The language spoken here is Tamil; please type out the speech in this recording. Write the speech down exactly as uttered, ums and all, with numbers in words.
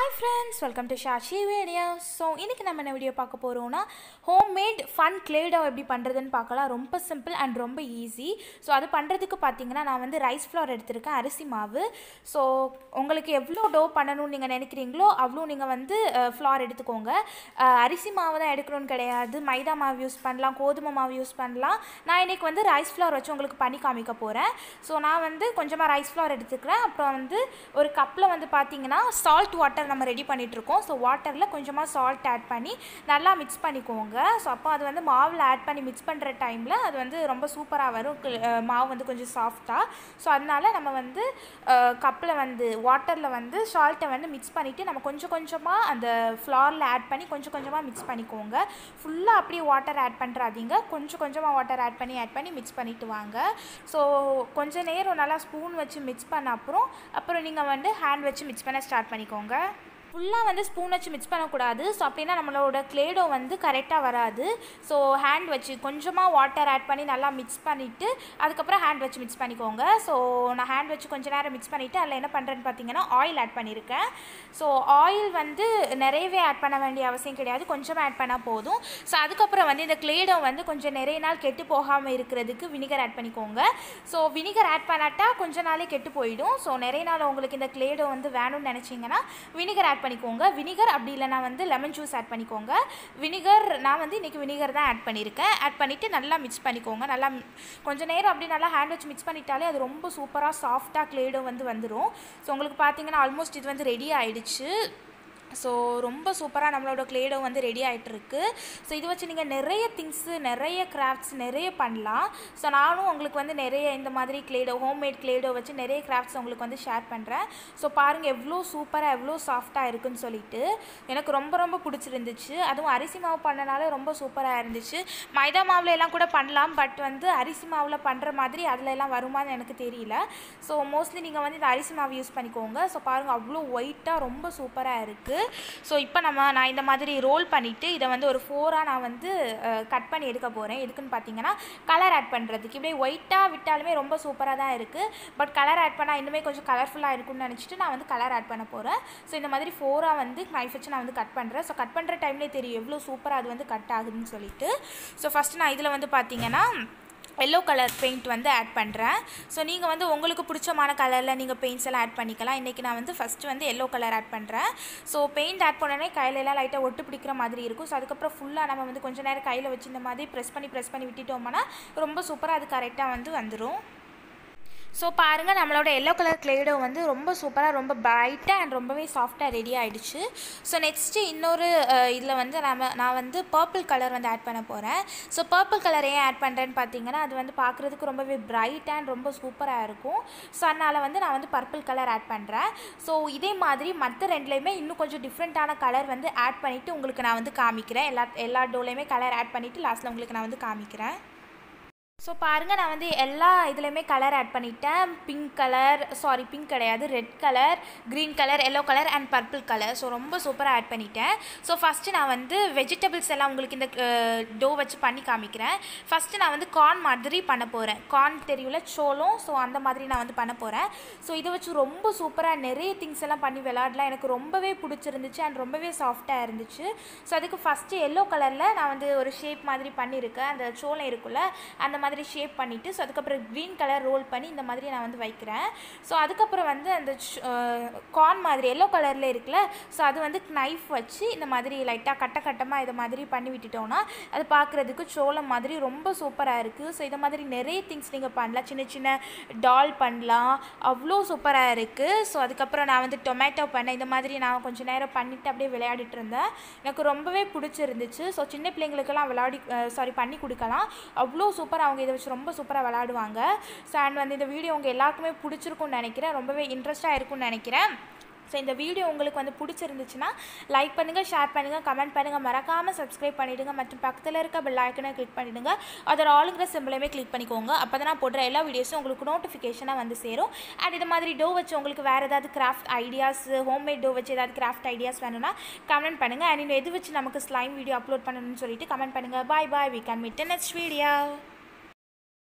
Hi friends, welcome to Shashi Videos. So, இன்னைக்கு நம்ம என்ன வீடியோ பார்க்க போறோம்னா homemade fun clay dough எப்படி பண்றதுன்னு பார்க்கலாம். ரொம்ப சிம்பிள் and ரொம்ப ஈஸி. ஸோ அது பண்றதுக்கு பார்த்தீங்கன்னா நான் வந்து ரைஸ் ஃப்ளோர் எடுத்திருக்கேன், அரிசி மாவு. ஸோ உங்களுக்கு எவ்வளோ டோ பண்ணணும்னு நீங்கள் நினைக்கிறீங்களோ அவ்வளோ நீங்கள் வந்து ஃப்ளோர் எடுத்துக்கோங்க. அரிசி மாவு தான் எடுக்கணும்னு கிடையாது, மைதா மாவு யூஸ் பண்ணலாம், கோதுமை மாவு யூஸ் பண்ணலாம். நான் இன்னைக்கு வந்து ரைஸ் ஃப்ளோர் வச்சு உங்களுக்கு பண்ணி காமிக்க போகிறேன். ஸோ நான் வந்து கொஞ்சமாக ரைஸ் ஃப்ளோர் எடுத்துக்கிறேன். அப்புறம் வந்து ஒரு கப்பில் வந்து பார்த்தீங்கன்னா சால்ட் வாட்டர் நம்ம ரெடி பண்ணிகிட்ருக்கோம். ஸோ வாட்டரில் கொஞ்சமாக சால்ட் ஆட் பண்ணி நல்லா மிக்ஸ் பண்ணிக்கோங்க. ஸோ அப்போ அது வந்து மாவில் ஆட் பண்ணி மிக்ஸ் பண்ணுற டைமில் அது வந்து ரொம்ப சூப்பராக வரும், மாவு வந்து கொஞ்சம் சாஃப்டாக. ஸோ அதனால் நம்ம வந்து கப்பில் வந்து வாட்டரில் வந்து சால்ட்டை வந்து மிக்ஸ் பண்ணிவிட்டு நம்ம கொஞ்சம் கொஞ்சமாக அந்த ஃப்ளாரில் ஆட் பண்ணி கொஞ்சம் கொஞ்சமாக மிக்ஸ் பண்ணிக்கோங்க. ஃபுல்லாக அப்படியே வாட்டர் ஆட் பண்ணுறாதீங்க, கொஞ்சம் கொஞ்சமாக வாட்டர் ஆட் பண்ணி ஆட் பண்ணி மிக்ஸ் பண்ணிவிட்டு வாங்க. ஸோ கொஞ்சம் நேரம் நல்லா ஸ்பூன் வச்சு மிக்ஸ் பண்ண அப்புறம் அப்புறம் நீங்கள் வந்து ஹேண்ட் வச்சு மிக்ஸ் பண்ண ஸ்டார்ட் பண்ணிக்கோங்க. ஃபுல்லாக வந்து ஸ்பூன் வச்சு மிக்ஸ் பண்ணக்கூடாது. ஸோ அப்படின்னா நம்மளோட கிளேடோ வந்து கரெக்டாக வராது. ஸோ ஹேண்ட் வச்சு கொஞ்சமாக வாட்டர் ஆட் பண்ணி நல்லா மிக்ஸ் பண்ணிவிட்டு அதுக்கப்புறம் ஹேண்ட் வச்சு மிக்ஸ் பண்ணிக்கோங்க. ஸோ நான் ஹேண்ட் வச்சு கொஞ்சம் நேரம் மிக்ஸ் பண்ணிவிட்டு அதில் என்ன பண்ணுறேன்னு பார்த்தீங்கன்னா ஆயில் ஆட் பண்ணியிருக்கேன். ஸோ ஆயில் வந்து நிறையவே ஆட் பண்ண வேண்டிய அவசியம் கிடையாது, கொஞ்சமாக ஆட் பண்ணால் போதும். ஸோ அதுக்கப்புறம் வந்து இந்த கிளேடோ வந்து கொஞ்சம் நிறைய நாள் கெட்டு போகாமல் இருக்கிறதுக்கு வினிகர் ஆட் பண்ணிக்கோங்க. ஸோ வினிகர் ஆட் பண்ணாட்டா கொஞ்ச நாளே கெட்டு போயிடும். ஸோ நிறைய நாள் உங்களுக்கு இந்த கிளேடோ வந்து வேணும்னு நினச்சிங்கன்னா வினிகர் ஆட் பண்ணிக்கோங்க. வினிகர் அப்படி இல்லைனா வந்து லெமன் ஜூஸ் ஆட் பண்ணிக்கோங்க. வினிகர் நான் வந்து இன்றைக்கி வினிகர் தான் ஆட் பண்ணியிருக்கேன். ஆட் பண்ணிவிட்டு நல்லா மிக்ஸ் பண்ணிக்கோங்க. நல்லா கொஞ்சம் நேரம் அப்படி நல்லா ஹேண்ட் வச்சு மிக்ஸ் பண்ணிட்டாலே அது ரொம்ப சூப்பராக சாஃப்டாக கிளேடோ வந்து வந்துடும். ஸோ உங்களுக்கு பார்த்தீங்கன்னா ஆல்மோஸ்ட் இது வந்து ரெடி ஆகிடுச்சு. ஸோ ரொம்ப சூப்பராக நம்மளோட கிளேடோ வந்து ரெடி ஆகிட்டுருக்கு. ஸோ இது வச்சு நீங்கள் நிறைய திங்ஸு நிறைய கிராஃப்ட்ஸ் நிறைய பண்ணலாம். ஸோ நானும் உங்களுக்கு வந்து நிறைய இந்த மாதிரி கிளேடோ ஹோம்மேட் கிளேடோ வச்சு நிறைய கிராஃப்ட்ஸ் உங்களுக்கு வந்து ஷேர் பண்ணுறேன். ஸோ பாருங்கள் எவ்வளோ சூப்பராக எவ்வளோ சாஃப்டாக இருக்குதுன்னு சொல்லிட்டு எனக்கு ரொம்ப ரொம்ப பிடிச்சிருந்துச்சு. அதுவும் அரிசி மாவு பண்ணனால ரொம்ப சூப்பராக இருந்துச்சு. மைதா மாவில் எல்லாம் கூட பண்ணலாம், பட் வந்து அரிசி மாவில் பண்ணுற மாதிரி அதில் எல்லாம் வருமானு எனக்கு தெரியல. ஸோ மோஸ்ட்லி நீங்கள் வந்து இந்த அரிசி மாவு யூஸ் பண்ணிக்கோங்க. ஸோ பாருங்கள் அவ்வளோ ஒயிட்டாக ரொம்ப சூப்பராக இருக்குது. ஸோ இப்போ நம்ம நான் இந்த மாதிரி ரோல் பண்ணிவிட்டு இதை வந்து ஒரு ஃபோராக நான் வந்து கட் பண்ணி எடுக்க போகிறேன். எதுக்குன்னு பார்த்தீங்கன்னா கலர் ஆட் பண்ணுறதுக்கு. இப்படியே ஒயிட்டாக விட்டாலுமே ரொம்ப சூப்பராக தான் இருக்குது, பட் கலர் ஆட் பண்ணால் இன்னுமே கொஞ்சம் கலர்ஃபுல்லாக இருக்குன்னு நினச்சிட்டு நான் வந்து கலர் ஆட் பண்ண போகிறேன். ஸோ இந்த மாதிரி ஃபோராக வந்து நைஃப் வச்சு நான் வந்து கட் பண்ணுறேன். ஸோ கட் பண்ணுற டைம்லேயே தெரியும் எவ்வளோ சூப்பராக அது வந்து கட் ஆகுதுன்னு சொல்லிட்டு. ஸோ ஃபஸ்ட்டு நான் இதில் வந்து பார்த்தீங்கன்னா எல்லோ கலர் பெயிண்ட் வந்து ஆட் பண்ணுறேன். ஸோ நீங்கள் வந்து உங்களுக்கு பிடிச்சமான கலரில் நீங்கள் பெயிண்ட்ஸ் எல்லாம் ஆட் பண்ணிக்கலாம். இன்றைக்கி நான் வந்து ஃபஸ்ட்டு வந்து எல்லோ கலர் ஆட் பண்ணுறேன். ஸோ பெயிண்ட் ஆட் பண்ணோடனே கையிலெல்லாம் லைட்டாக ஒட்டு பிடிக்கிற மாதிரி இருக்கும். ஸோ அதுக்கப்புறம் ஃபுல்லாக நம்ம வந்து கொஞ்சம் நேரம் கையில் வச்சு இந்த மாதிரி ப்ரெஸ் பண்ணி ப்ரெஸ் பண்ணி விட்டுட்டோம்னா ரொம்ப சூப்பராக அது கரெக்டாக வந்து வந்துடும். ஸோ பாருங்கள் நம்மளோட எல்லோ கலர் கிளேடோ வந்து ரொம்ப சூப்பராக ரொம்ப பிரைட்டாக அண்ட் ரொம்பவே சாஃப்டாக ரெடி ஆகிடுச்சு. ஸோ நெக்ஸ்ட்டு இன்னொரு இதில் வந்து நம்ம நான் வந்து பர்பிள் கலர் வந்து ஆட் பண்ண போகிறேன். ஸோ பர்பிள் கலர் ஏன் ஆட் பண்ணுறேன்னு பார்த்தீங்கன்னா அது வந்து பார்க்குறதுக்கு ரொம்பவே பிரைட் அண்ட் ரொம்ப சூப்பராக இருக்கும். ஸோ அதனால் வந்து நான் வந்து பர்பிள் கலர் ஆட் பண்ணுறேன். ஸோ இதே மாதிரி மற்ற ரெண்டுலேயுமே இன்னும் கொஞ்சம் டிஃப்ரெண்ட்டான கலர் வந்து ஆட் பண்ணிவிட்டு உங்களுக்கு நான் வந்து காமிக்கிறேன். எல்லா எல்லா டோலையுமே கலர் ஆட் பண்ணிவிட்டு லாஸ்ட்டில் உங்களுக்கு நான் வந்து காமிக்கிறேன். ஸோ பாருங்கள் நான் வந்து எல்லா இதுலேயுமே கலர் ஆட் பண்ணிட்டேன். பிங்க் கலர் சாரி பிங்க் கிடையாது red colour, green colour, yellow colour and purple colour. So ரொம்ப சூப்பராக ஆட் பண்ணிட்டேன். ஸோ ஃபஸ்ட்டு நான் வந்து வெஜிடபிள்ஸ் எல்லாம் உங்களுக்கு இந்த டோ வச்சு பண்ணி காமிக்கிறேன். ஃபஸ்ட்டு நான் வந்து கார்ன் மாதிரி பண்ண போகிறேன். கார்ன் தெரியல, சோளம். ஸோ அந்த மாதிரி நான் வந்து பண்ண போகிறேன். ஸோ இதை வச்சு ரொம்ப சூப்பராக நிறைய திங்ஸ் எல்லாம் பண்ணி விளாடலாம். எனக்கு ரொம்பவே பிடிச்சிருந்துச்சு அண்ட் ரொம்பவே சாஃப்டாக இருந்துச்சு. ஸோ அதுக்கு ஃபஸ்ட்டு எல்லோ கலரில் நான் வந்து ஒரு ஷேப் மாதிரி பண்ணியிருக்கேன். அந்த சோளம் இருக்குல்ல அந்த மாதிரி மாதிரி ஷேப் பண்ணிவிட்டு ஸோ அதுக்கப்புறம் க்ரீன் கலர் ரோல் பண்ணி இந்த மாதிரி நான் வந்து வைக்கிறேன். ஸோ அதுக்கப்புறம் வந்து அந்த கார்ன் மாதிரி எல்லோ கலரில் இருக்குல்ல, ஸோ அது வந்து நைஃப் வச்சு இந்த மாதிரி லைட்டாக கட்ட கட்டமாக இதை மாதிரி பண்ணி விட்டுட்டோன்னா அது பார்க்குறதுக்கு சோளம் மாதிரி ரொம்ப சூப்பராக இருக்குது. ஸோ இதை மாதிரி நிறைய திங்ஸ் நீங்கள் பண்ணலாம், சின்ன சின்ன டால் பண்ணலாம், அவ்வளோ சூப்பராக இருக்குது. ஸோ அதுக்கப்புறம் நான் வந்து டொமேட்டோ பண்ணேன். இந்த மாதிரி நான் கொஞ்சம் நேரம் பண்ணிவிட்டு அப்படியே விளையாடிட்டு இருந்தேன். எனக்கு ரொம்பவே பிடிச்சிருந்துச்சு. ஸோ சின்ன பிள்ளைங்களுக்கெல்லாம் விளையாடி சாரி பண்ணி கொடுக்கலாம், அவ்வளோ சூப்பராக அவங்க இதை வச்சு ரொம்ப சூப்பராக விளையாடுவாங்க. ஸோ அண்ட் வந்து இந்த வீடியோ உங்கள் எல்லாருக்குமே பிடிச்சிருக்குன்னு நினைக்கிறேன், ரொம்பவே இன்ட்ரெஸ்ட்டாக இருக்கும்னு நினைக்கிறேன். ஸோ இந்த வீடியோ உங்களுக்கு வந்து பிடிச்சிருந்துச்சுன்னா லைக் பண்ணுங்கள், ஷேர் பண்ணுங்கள், கமெண்ட் பண்ணுங்கள், மறக்காமல் சப்ஸ்கிரைப் பண்ணிவிடுங்க. மற்றும் பக்கத்தில் இருக்க பெல் ஐக்கனை கிளிக் பண்ணிவிடுங்க. அதோட ஆளுங்கிற சிம்பிளையுமே கிளிக் பண்ணிக்கோங்க. அப்போ தான் நான் போடுற எல்லா வீடியோஸும் உங்களுக்கு நோட்டிஃபிகேஷனாக வந்து சேரும். அண்ட் இது மாதிரி டோ வச்சு உங்களுக்கு வேறு ஏதாவது கிராஃப்ட் ஐடியாஸ், ஹோம்மேட் டோ வச்சு ஏதாவது கிராஃப்ட் ஐடியாஸ் வேணும்னா கமெண்ட் பண்ணுங்கள். அண்ட் இன்னும் எது வச்சு நமக்கு ஸ்லைம் வீடியோ அப்லோட் பண்ணணும்னு சொல்லிட்டு கமெண்ட் பண்ணுங்கள். Bye bye, we can meet the next video.